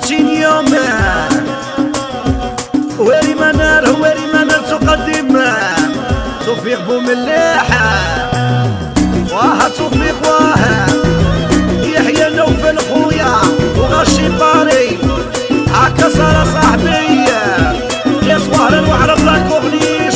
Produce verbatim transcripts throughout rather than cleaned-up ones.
ستين يوما. هواري منار هواري منار تقدم توفيق بوملاحة، واه توفيق واه يحيى نوفل خويا وغشي باري هاكا صار صاحبي يا صوهرا وعرب لا كورنيش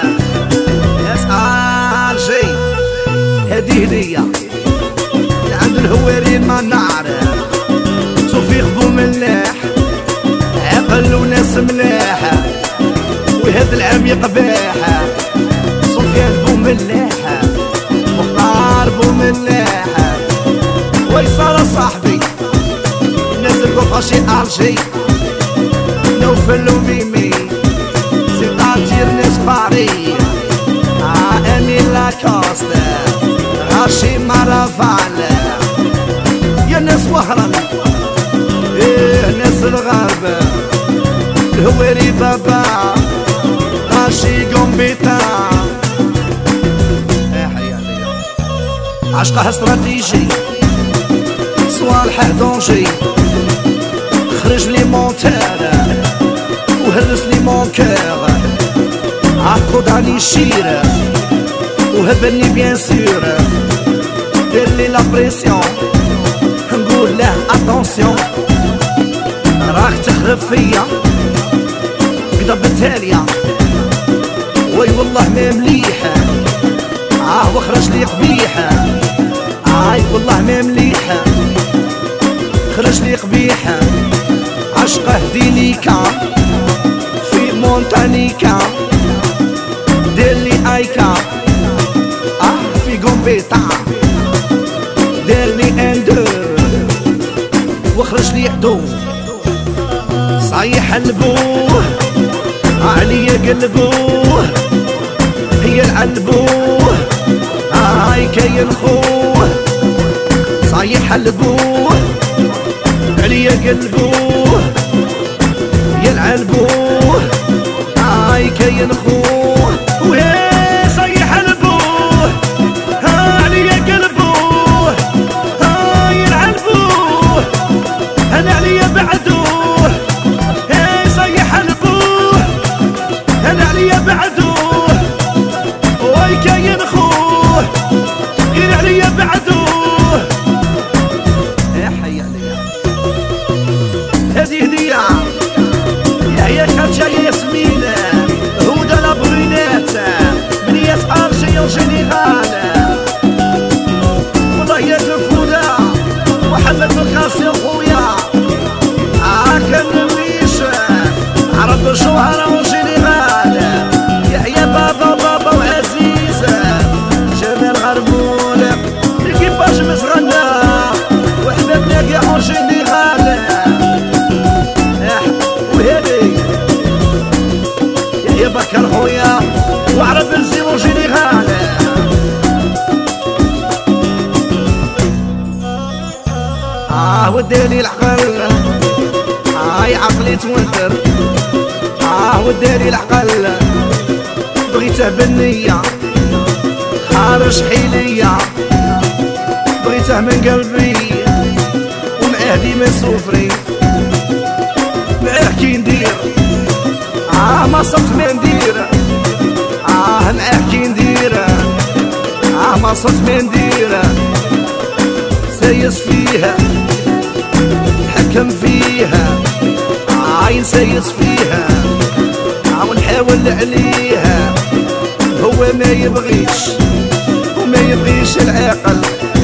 يسأل شي. هدي هدية عند الهواري منار توفيق بوملاح، عقل وناس ملاحة وهذا العام يقباحة. سفيان بوملاحة مختار بوملاحة ويصار صاحبي نازل بوخاشي ألجي نوفل وميمي سيطاتير ناس باري عامي لاكوستا غاشي مارافالا يا ناس وهران ايه ناس الغرب الهواري بابا غاشي قنبيتا. عشقها استراتيجي صوالحه دونجي خرج لي مونتير وهرس لي مونكور عقد علي الشير وهبني بيان سور دير لي لا بريسيون نقول له اتونسيون راك تخرب فيا كدا بالتالية وي والله ما مليحة اه وخرج لي قبيحة اي والله ما مليحة خرج لي قبيحة. عشقه دينيكا في مونتانيكا دير لي ايكا اه في قنبيطة دير لي اندور وخرج لي عدو صايح البوه عليا قلبوه هي العلبوه هاي كاين خوه صايح البوه عليا قلبوه يا العلبوه هاي كاين خوه وهي صايح البوه ها عليا قلبوه هاي العلبوه انا عليا بعدوه هي صايح البوه انا عليا بعدوه وي كاين خوه غير عليا بعدوه. يا حي عليا هذه هدية يا هي كانت جاية ياسمينة هدى لابرينات بنية أرجية وجنيغال والله يا الفودة محمد القاسي خويا هاكا نميش عرب الجوهرة وجنيغال يحيى بابا بابا وعزيزة جمال غربول الكيباج مسغنى وحبابنا كاع وجنيغال وهذي يحيى بكر خويا وعرب نزيم وجنيغال. اه وداني العقل هاي عقلي توتر اه وداني العقل بغيته بالنية خارج حيلية بغيته من قلبي ومعاه ديما سوفري معاه كي ندير اه ما صرت ما ندير اه معاه كي ندير اه ما صرت ما ندير سايس فيها حكم فيها عاين سايس فيها ونحاول عليها هو ما يبغيش وما يبغيش العقل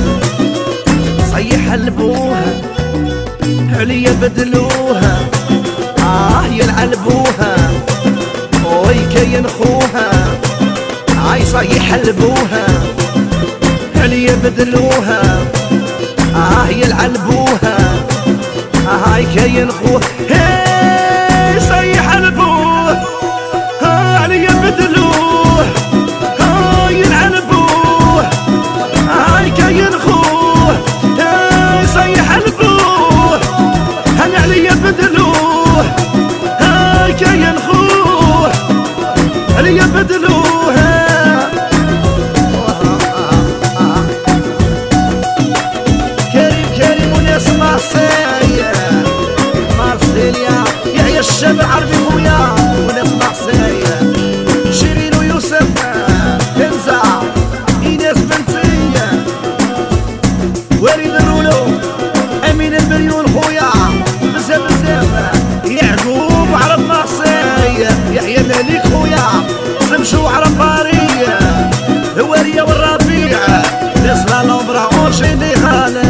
صيح البوها عليا بدلوها اه يلعلبوها وي كاين خوها عاي صيح البوها عليا بدلوها اه يلعلبوها هاي كاين خوها هاي صيح البوه ها عليا بدلوه هاي يلعلبوه هاي كاين خوه هاي صيح البوه هاي عليا بدلوه هاي كاين خوه عليا بدلوه. كريم كريم وناس مارسيل يحيى مالك خويا سمشو عرفاري هوارية والربيع ناس لا لومبرا اون جينيرال